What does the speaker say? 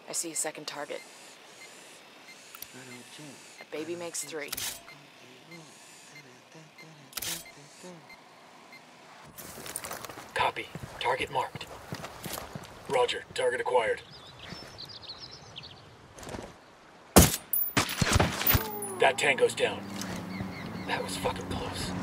I see a second target. A baby makes 3. Copy. Target marked. Roger. Target acquired. That tango's down. That was fucking close.